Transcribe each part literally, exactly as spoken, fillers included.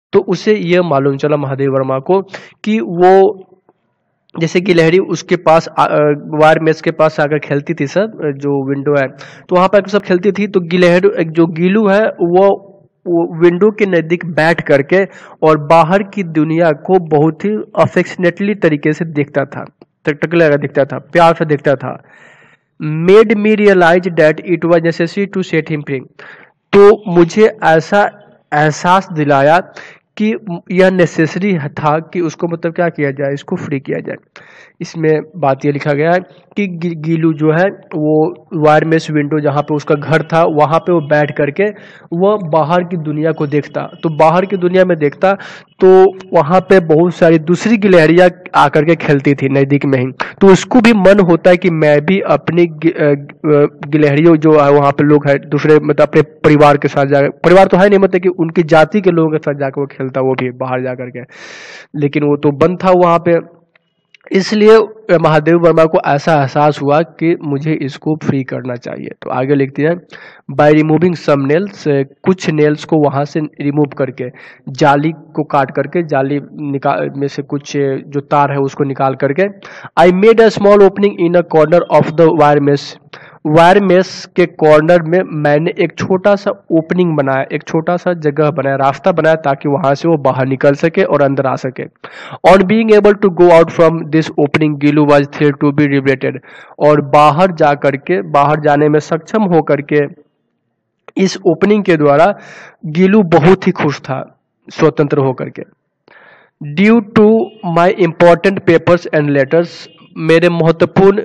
तो उसे यह मालूम चला महादेव वर्मा को कि वो जैसे गिलहरी उसके पास वायर मेस के पास आकर खेलती थी, सब जो विंडो है तो वहां पर सब खेलती थी, तो गिलहरी जो गीलू है वो वो विंडो के नजदीक बैठ करके और बाहर की दुनिया को बहुत ही अफेक्शनेटली तरीके से देखता था, टकटक लगा देखता था, प्यार से देखता था। Made me realise that it was necessary to set him free, तो मुझे ऐसा एहसास दिलाया कि यह नेसेसरी था कि उसको मतलब क्या किया जाए, इसको फ्री किया जाए। इसमें बात यह लिखा गया है कि गीलू जो है वो वायर मेश विंडो जहाँ पे उसका घर था वहाँ पे वो बैठ करके वह बाहर की दुनिया को देखता, तो बाहर की दुनिया में देखता तो वहाँ पे बहुत सारी दूसरी गिलहरियाँ आकर के खेलती थी नज़दीक में ही, तो उसको भी मन होता है कि मैं भी अपनी गिलहरियों जो है वहाँ पे लोग है दूसरे मतलब अपने परिवार के साथ जाकर, परिवार तो है नहीं मतलब कि उनकी जाति के लोगों के साथ जाकर वो खेलता, वो भी बाहर जा करके, लेकिन वो तो बंद था वहाँ पे। इसलिए महादेव वर्मा को ऐसा एहसास हुआ कि मुझे इसको फ्री करना चाहिए। तो आगे लिखते हैं, बाय रिमूविंग सम नेल्स, कुछ नेल्स को वहां से रिमूव करके, जाली को काट करके, जाली निकाल में से कुछ जो तार है उसको निकाल करके, I made a small opening in a corner of the wire mesh, wire mesh के कॉर्नर में मैंने एक छोटा सा ओपनिंग बनाया, एक छोटा सा जगह बनाया, रास्ता बनाया ताकि वहां से वो बाहर निकल सके और अंदर आ सके। On being able to go out from this opening Gillu was thrilled to be liberated, और बाहर जा करके, बाहर जाने में सक्षम हो करके इस ओपनिंग के द्वारा गिलू बहुत ही खुश था, स्वतंत्र होकर के। Due to my important papers and letters, मेरे महत्वपूर्ण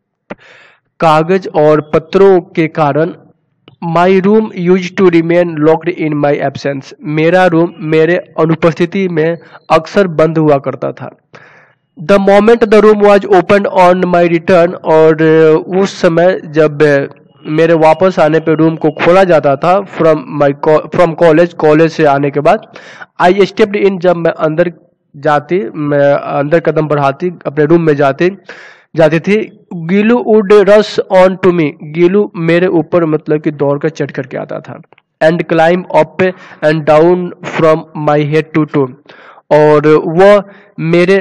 कागज और पत्रों के कारण, my room use to remain locked in my absence, मेरा रूम मेरे अनुपस्थिति में अक्सर बंद हुआ करता था। The moment the room was open on my return, और उस समय जब मेरे वापस आने पे रूम को खोला जाता था from my from college, college से आने के बाद, आई स्टेप्ड इन, जब मैं अंदर जाती, मैं अंदर कदम बढ़ाती, अपने रूम में जाती जाती थी, Gillu would rush on to me, Gillu मेरे ऊपर मतलब कि दौड़ कर चढ़ करके आता था। And climb up and down from my head to toe, और वह मेरे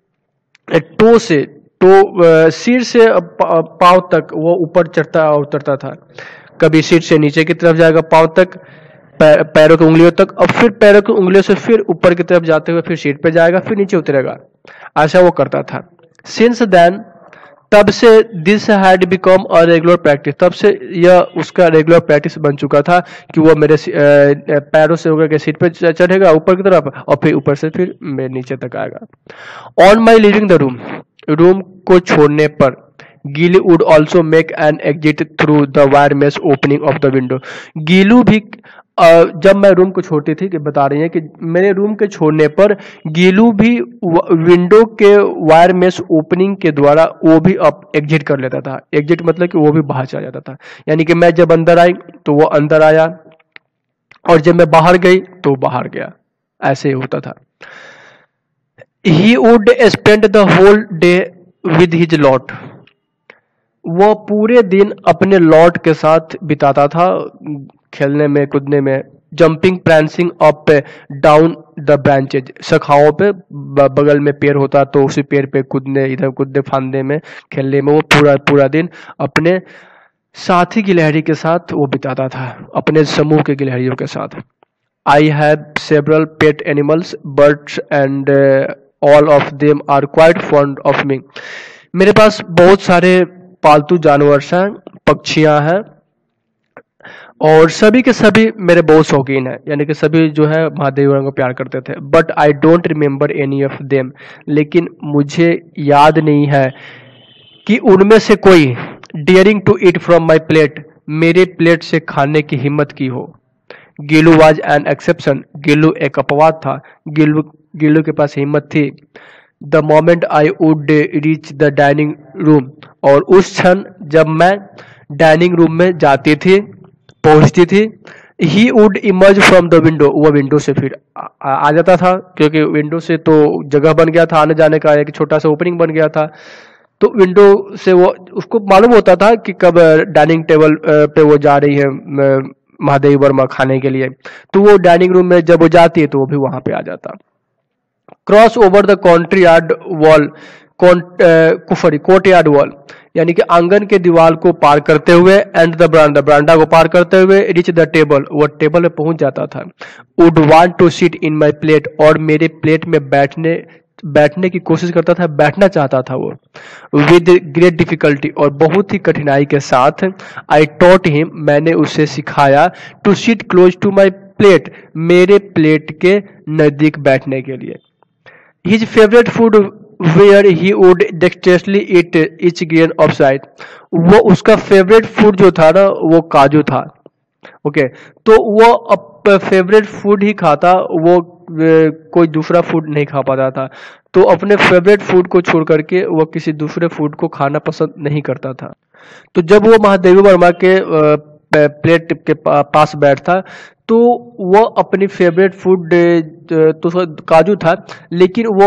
टो से, टो सिर से पांव तक वो ऊपर चढ़ता और उतरता था, कभी सिर से नीचे की तरफ जाएगा पांव तक, पैरों की उंगलियों तक, और फिर पैरों की उंगलियों से फिर ऊपर की तरफ जाते हुए फिर सीट पे जाएगा, फिर नीचे उतरेगा, ऐसा वो करता था। सिंस देन, तब से, this had become a regular practice, तब से यह उसका रेगुलर प्रैक्टिस बन चुका था कि वो मेरे पैरों से होकर के सीट पे चढ़ेगा ऊपर की तरफ, और फिर ऊपर से फिर मेरे नीचे तक आएगा। On my leaving the room, room को छोड़ने पर, Gillu would also make an exit through the wire mesh opening of the window, Gillu भी Uh, जब मैं रूम को छोड़ती थी, कि बता रही है कि मेरे रूम के छोड़ने पर गीलू भी विंडो के वायर मेश ओपनिंग के द्वारा वो भी अप एग्जिट कर लेता था। एग्जिट मतलब कि वो भी बाहर चला जाता था, यानी कि मैं जब अंदर आई तो वो अंदर आया, और जब मैं बाहर गई तो बाहर गया, ऐसे ही होता था। He would spend the whole day with his lot, वो पूरे दिन अपने लॉट के साथ बिताता था, खेलने में, कूदने में। Jumping, prancing up down the branches, शाखाओं पे, बगल में पेड़ होता तो उसी पेड़ पे कूदने, इधर कूदने फांदने में, खेलने में वो पूरा पूरा दिन अपने साथी गिलहरी के साथ वो बिताता था, अपने समूह के गिलहरियों के साथ। I have several pet animals, birds and all of them are quite fond of me, मेरे पास बहुत सारे पालतू जानवर हैं, पक्षियां हैं, और सभी के सभी मेरे बहुत शौकीन हैं, यानी कि सभी जो है महादेव वर्मा को प्यार करते थे। But I don't remember any of them, लेकिन मुझे याद नहीं है कि उनमें से कोई daring to eat from my plate, मेरे प्लेट से खाने की हिम्मत की हो। Gillu was an exception, Gillu एक अपवाद था, गिलू गिलू के पास हिम्मत थी। The moment I would reach the dining room, और उस क्षण जब मैं डाइनिंग रूम में जाती थी, पहुंचती थी, he would emerge from the window, वो विंडो से फिर आ, आ जाता था, क्योंकि विंडो से तो जगह बन गया था आने जाने का, एक छोटा सा ओपनिंग बन गया था, तो विंडो से वो, उसको मालूम होता था कि कब डाइनिंग टेबल पे वो जा रही है महादेवी वर्मा खाने के लिए, तो वो डाइनिंग रूम में जब वो जाती है तो वो भी वहां पे आ जाता। Cross over the country yard wall, कुफरी कोर्ट यार्ड वॉल, यानी कि आंगन के दीवार को पार करते हुए, एंड द ब्रांडा, ब्रांडा को पार करते हुए, रिच द टेबल, वो टेबल पे पहुंच जाता था। Would want to sit in my plate, और मेरे प्लेट में बैठने बैठने की कोशिश करता था, बैठना चाहता था वो। विद ग्रेट डिफिकल्टी, और बहुत ही कठिनाई के साथ, आई टॉट हिम, मैंने उसे सिखाया, to sit close to my plate, मेरे प्लेट के नजदीक बैठने के लिए। His favourite food were he would dextrously eat each grain of side, वो उसका फेवरेट फूड जो था ना वो काजू था। ओके okay, तो वो फेवरेट फूड ही खाता, वो कोई दूसरा फूड नहीं खा पाता था। तो अपने फेवरेट फूड को छोड़ करके वो किसी दूसरे फूड को खाना पसंद नहीं करता था। तो जब वो महादेवी वर्मा के प्लेट के पास बैठता तो वो अपनी फेवरेट फूड तो काजू था, लेकिन वो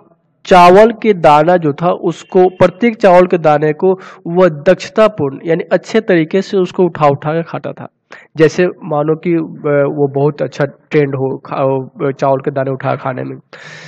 चावल के दाना जो था उसको, प्रत्येक चावल के दाने को वह दक्षतापूर्ण यानी अच्छे तरीके से उसको उठा उठा के खाता था, जैसे मानो कि वो बहुत अच्छा ट्रेंड हो चावल के दाने उठा खाने में,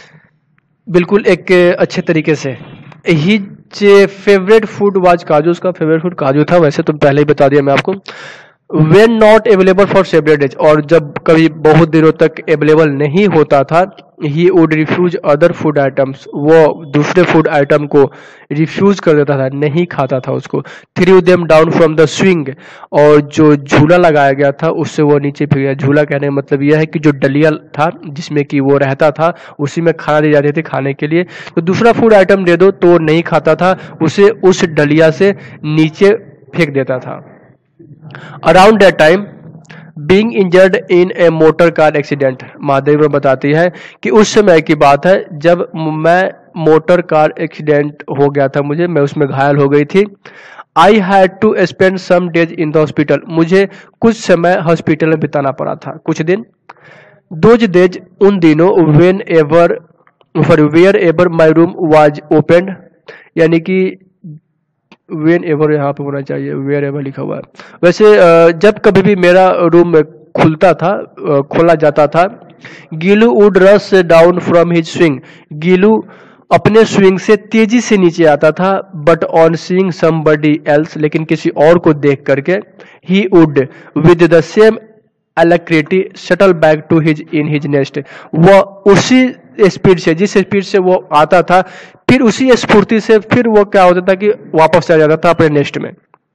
बिल्कुल एक अच्छे तरीके से। ही फेवरेट फूड वाज काजू, उसका फेवरेट फूड काजू था, वैसे तो पहले ही बता दिया मैं आपको। When not available for several days, और जब कभी बहुत दिनों तक अवेलेबल नहीं होता था, he would refuse other food items, वो दूसरे फूड आइटम को रिफ्यूज कर देता था, नहीं खाता था उसको। threw them down from the swing, और जो झूला लगाया गया था उससे वो नीचे फिर गया। झूला कहने का मतलब यह है कि जो डलिया था जिसमें कि वो रहता था उसी में खाना दी जाती थी खाने के लिए, तो दूसरा फूड आइटम दे दो तो नहीं खाता था, उसे उस डलिया से नीचे फेंक देता था। Around that time being injured in a motor car accident, Mahadevi बताती है कि उस समय की बात है जब मैं मोटर कार एक्सीडेंट हो गया था, मुझे मैं उसमें घायल हो गई थी। I had to spend some days in the hospital, मुझे कुछ समय हॉस्पिटल में बिताना पड़ा था, कुछ दिन। दोज डेज, उन दिनों, whenever for wherever my room was open, यानी कि वेन एवर यहाँ पे होना चाहिए, वेयर एवर लिखा हुआ है। वैसे जब कभी भी मेरा रूम खुलता था, खोला जाता था। Gillu would rush down from his swing, Gillu अपने स्विंग से तेजी से नीचे आता था। But on seeing somebody else, लेकिन किसी और को देख करके, he would with the same alacrity shuttle back to his in his nest, वह उसी स्पीड से, जिस स्पीड से वो आता था, फिर उसी स्फूर्ति से फिर वो क्या होता था कि वापस चला जाता था अपने नेस्ट में।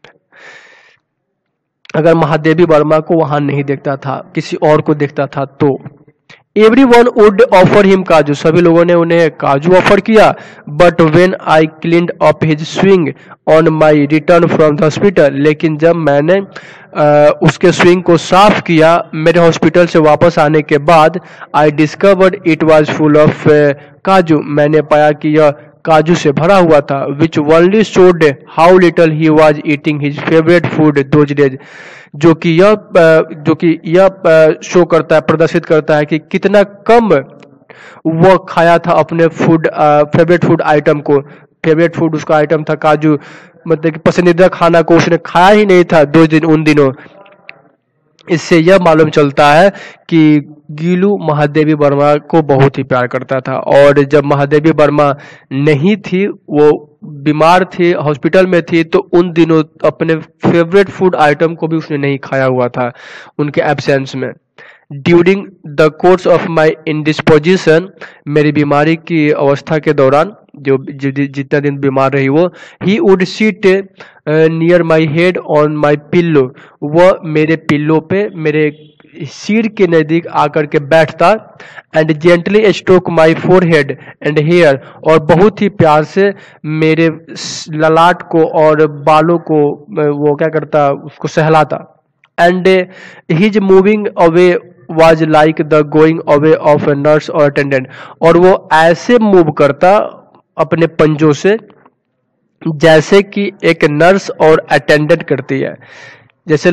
अगर महादेवी वर्मा को वहां नहीं देखता था, किसी और को देखता था तो। Everyone would offer him kaju, सभी लोगों ने उन्हें काजू ऑफर किया। But when I cleaned up his swing on my return from the hospital, लेकिन जब मैंने आ, उसके स्विंग को साफ किया मेरे हॉस्पिटल से वापस आने के बाद, I discovered it was full of kaju, मैंने पाया कि यह काजू से भरा हुआ था। Which only showed how little he was eating his favourite food those days, जो कि यह जो कि यह शो करता है, प्रदर्शित करता है कि कितना कम वो खाया था अपने फूड फेवरेट फूड आइटम को। फेवरेट फूड उसका आइटम था काजू, मतलब कि पसंदीदा खाना को उसने खाया ही नहीं था दो दिन उन दिनों। इससे यह मालूम चलता है कि गीलू महादेवी वर्मा को बहुत ही प्यार करता था, और जब महादेवी वर्मा नहीं थी, वो बीमार थी, हॉस्पिटल में थी, तो उन दिनों अपने फेवरेट फूड आइटम को भी उसने नहीं खाया हुआ था उनके एब्सेंस में। During the course of my indisposition, मेरी बीमारी की अवस्था के दौरान, जो जितना दिन बीमार रही वो, he would sit near my head on my pillow, वह मेरे पिल्लो पे, मेरे सिर के नजदीक आकर के बैठता। And gently stroke my forehead and hair, और बहुत ही प्यार से मेरे ललाट को और बालों को वो क्या करता, उसको सहलाता। And his moving away was like the going away of a nurse or attendant, और वो ऐसे मूव करता अपने पंजों से जैसे कि एक नर्स और अटेंडेंट करती है। जैसे लोग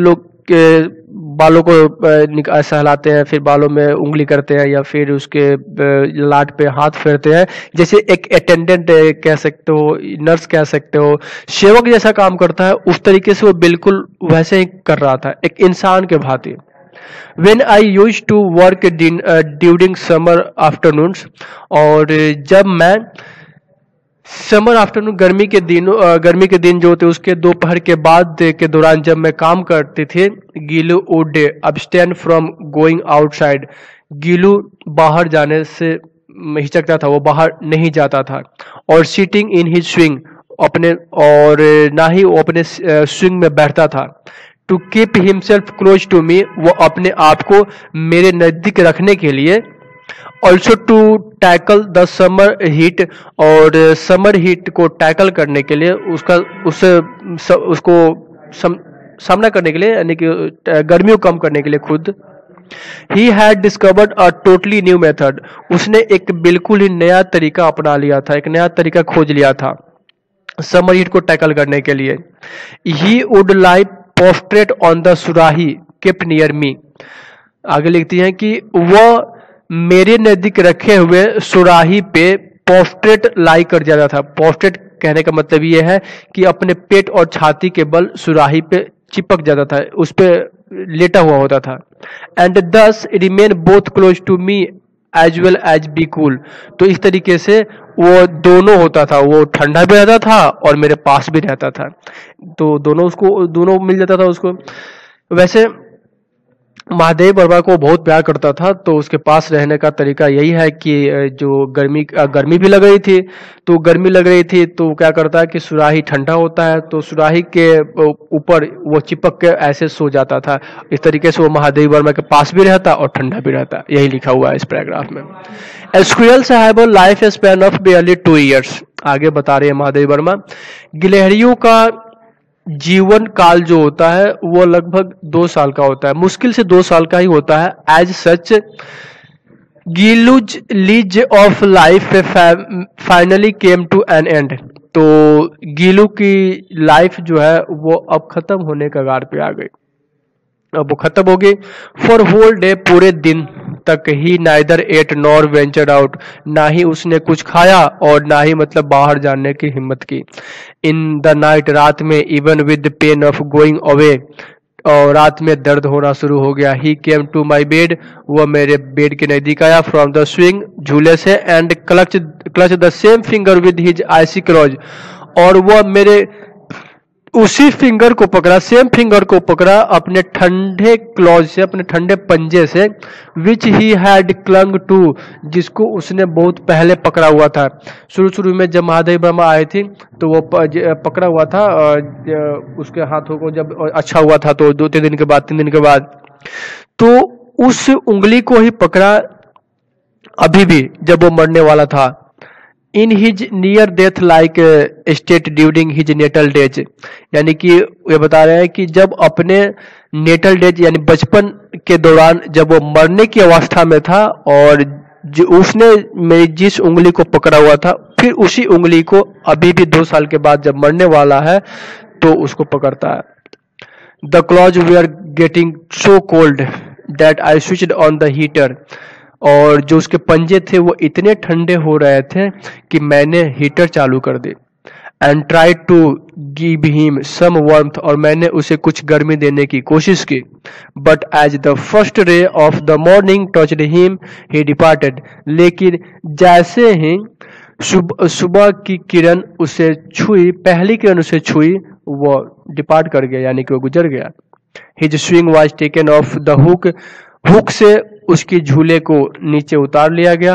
के बालों को अ, सहलाते हैं, फिर बालों में उंगली करते हैं, या फिर उसके अ, लाट पे हाथ फेरते हैं, जैसे एक अटेंडेंट कह सकते हो, नर्स कह सकते हो, सेवक जैसा काम करता है, उस तरीके से वो बिल्कुल वैसे ही कर रहा था, एक इंसान के भांति। When I used to work din- uh, during summer afternoons, और जब मैं समर आफ्टरनून गर्मी के दिनों अ, गर्मी के दिन जो होते उसके दोपहर के बाद के दौरान जब मैं काम करते थे, Gillu would abstain from going outside. Gillu बाहर जाने से हिचकता था, वो बाहर नहीं जाता था। और सिटिंग इन हिज स्विंग, अपने और ना ही वो अपने स्विंग में बैठता था। To keep himself close to me, वो अपने आप को मेरे नजदीक रखने के लिए। Also to tackle the summer heat, और समर हीट को टैकल करने के लिए, उसका उस उसको सम, सामना करने के लिए, यानी कि गर्मियों कम करने के लिए खुद। He had discovered a totally new method, उसने एक बिल्कुल ही नया तरीका अपना लिया था, एक नया तरीका खोज लिया था समर हीट को टैकल करने के लिए। He would lie prostrate on the surahi kept near me. आगे लिखती हैं कि वह मेरे नजदीक रखे हुए सुराही पे पोस्ट्रेट लाई कर जाता था। पोस्ट्रेट कहने का मतलब यह है कि अपने पेट और छाती के बल सुराही पे चिपक जाता था, उस पे लेटा हुआ होता था। And thus remain both close to me as well as be cool, तो इस तरीके से वो दोनों होता था, वो ठंडा भी रहता था और मेरे पास भी रहता था, तो दोनों उसको दोनों मिल जाता था उसको। वैसे महादेव वर्मा को बहुत प्यार करता था, तो उसके पास रहने का तरीका यही है कि जो गर्मी गर्मी भी लग रही थी, तो गर्मी लग रही थी तो क्या करता है कि सुराही ठंडा होता है, तो सुराही के ऊपर वो चिपक के ऐसे सो जाता था। इस तरीके से वो महादेव वर्मा के पास भी रहता और ठंडा भी रहता, यही लिखा हुआ है इस पैराग्राफ में। Squirrels have a life span of barely two years, आगे बता रहे हैं महादेव वर्मा। गिलहरियों का जीवन काल जो होता है वो लगभग दो साल का होता है, मुश्किल से दो साल का ही होता है। As such Gillu's lease of life finally came to an end, तो गीलू की लाइफ जो है वो अब खत्म होने का कगार पे आ गई, अब वो खत्म हो गई। फॉर होल डे, पूरे दिन तक he neither ate nor ventured out, ना ही उसने कुछ खाया और ना ही मतलब बाहर जाने की हिम्मत की। इन द नाइट, रात में, even with pain of going away, और रात में दर्द होना शुरू हो गया। ही केम टू माई बेड, वह मेरे बेड के नजदीक आया, फ्रॉम द स्विंग, झूले से, and clutch clutch the same finger with his icy claws, और वह मेरे उसी फिंगर को पकड़ा, सेम फिंगर को पकड़ा अपने ठंडे क्लॉज से, अपने ठंडे पंजे से, which he had clung to, जिसको उसने बहुत पहले पकड़ा हुआ था। शुरू शुरू में जब महादेव वर्मा आए थे तो वो पकड़ा हुआ था उसके हाथों को, जब अच्छा हुआ था तो दो तीन दिन के बाद तीन दिन के बाद तो उस उंगली को ही पकड़ा अभी भी जब वो मरने वाला था। In his near death like state during his natal days, यानी कि ये बता रहे हैं कि जब अपने नेटल डेज यानी बचपन के दौरान जब वो मरने की अवस्था में था, और जो उसने मेरी जिस उंगली को पकड़ा हुआ था, फिर उसी उंगली को अभी भी दो साल के बाद जब मरने वाला है तो उसको पकड़ता है। The clause we are getting so cold that I switched on the heater, और जो उसके पंजे थे वो इतने ठंडे हो रहे थे कि मैंने हीटर चालू कर दी। And try to give him some warmth, और मैंने उसे कुछ गर्मी देने की कोशिश की। But as the first ray of the morning touched him he departed, लेकिन जैसे ही सुबह की किरण उसे छुई, पहली किरण उसे छुई, वो डिपार्ट कर गया, यानी कि वो गुजर गया। His swing was taken off the hook, hook से उसकी झूले को नीचे उतार लिया गया।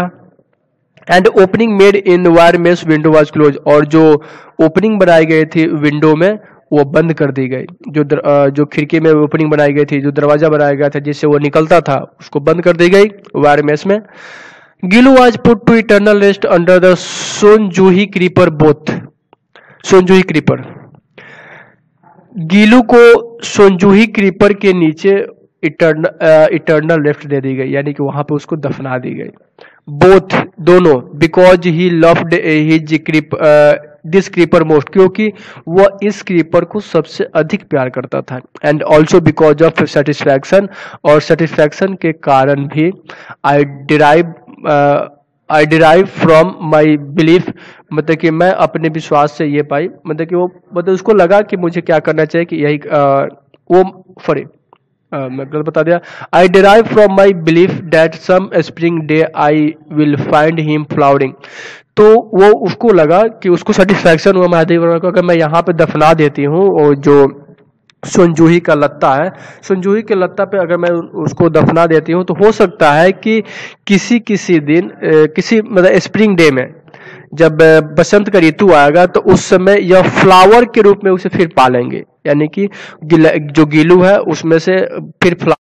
And opening made in wire mesh window was closed, और जो ओपनिंग बनाई गई थी विंडो में वो बंद कर दी गई। जो दर, जो खिड़की में ओपनिंग बनाई गई थी, जो दरवाजा बनाया गया था जिससे वो निकलता था, उसको बंद कर दी गई वायर मेश में। Gillu was put to eternal rest under the sonjuhi creeper both, सोनजूही क्रीपर, गीलू को सोनजूही क्रीपर के नीचे इटर्नल इटर्नल रेस्ट दे दी गई, यानी कि वहां पे उसको दफना दी गई। बोथ, दोनों, because he loved his this creeper most, क्योंकि वह इस क्रीपर को सबसे अधिक प्यार करता था। And also because of satisfaction, और सेटिस्फैक्शन के कारण भी I derive I derive from my belief, मतलब कि मैं अपने विश्वास से ये पाई, मतलब कि वो मतलब उसको लगा कि मुझे क्या करना चाहिए कि यही uh, वो सॉरी मैं गलत बता दिया। I derive from my belief that some spring day I will find him flowering. तो वो उसको लगा कि उसको सेटिस्फैक्शन हुआ महादेव वर्मा को, अगर मैं यहाँ पे दफना देती हूँ और जो सुनजूही का लत्ता है, सुनजूही के लत्ता पे अगर मैं उसको दफना देती हूँ तो हो सकता है कि किसी किसी दिन किसी मतलब स्प्रिंग डे में जब बसंत का ऋतु आएगा तो उस समय यह फ्लावर के रूप में उसे फिर पालेंगे, यानी कि जो गीलू है उसमें से फिर